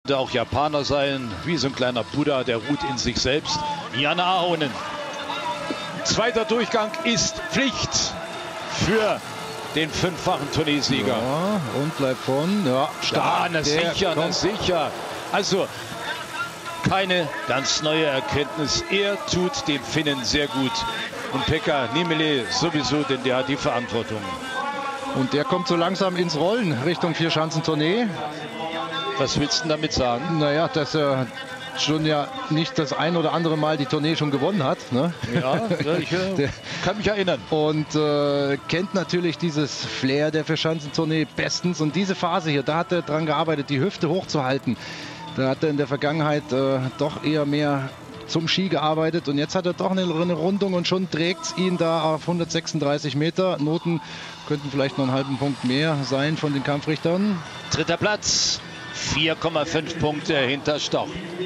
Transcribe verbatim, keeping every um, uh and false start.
auch Japaner sein, wie so ein kleiner Buddha, der ruht in sich selbst. Janne Ahonen. Zweiter Durchgang ist Pflicht für den fünffachen Tourneesieger. Ja, und bleibt von. Ja, stark. Ja, na sicher, na sicher. Also keine ganz neue Erkenntnis. Er tut den Finnen sehr gut. Und Pekka Niemela sowieso, denn der hat die Verantwortung. Und der kommt so langsam ins Rollen Richtung Vierschanzentournee. Was willst du denn damit sagen? Naja, dass er schon ja nicht das ein oder andere Mal die Tournee schon gewonnen hat. Ne? Ja, ich äh, kann mich erinnern. Und äh, kennt natürlich dieses Flair der Vierschanzentournee bestens. Und diese Phase hier, da hat er dran gearbeitet, die Hüfte hochzuhalten. Da hat er in der Vergangenheit äh, doch eher mehr zum Ski gearbeitet. Und jetzt hat er doch eine, eine Rundung und schon trägt es ihn da auf hundertsechsunddreißig Meter. Noten könnten vielleicht noch einen halben Punkt mehr sein von den Kampfrichtern. Dritter Platz, vier Komma fünf Punkte hinter Stoch.